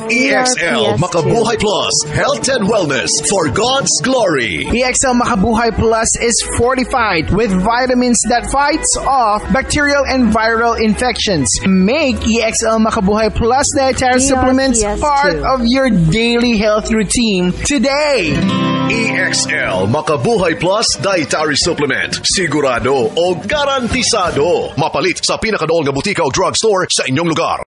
EXL Makabuhay Plus, Health and Wellness for God's Glory. EXL Makabuhay Plus is fortified with vitamins that fights off bacterial and viral infections. Make EXL Makabuhay Plus dietary supplements part of your daily health routine today. EXL Makabuhay Plus Dietary Supplement. Sigurado o garantisado. Mapalit sa pinakadool nga botika o drugstore sa inyong lugar.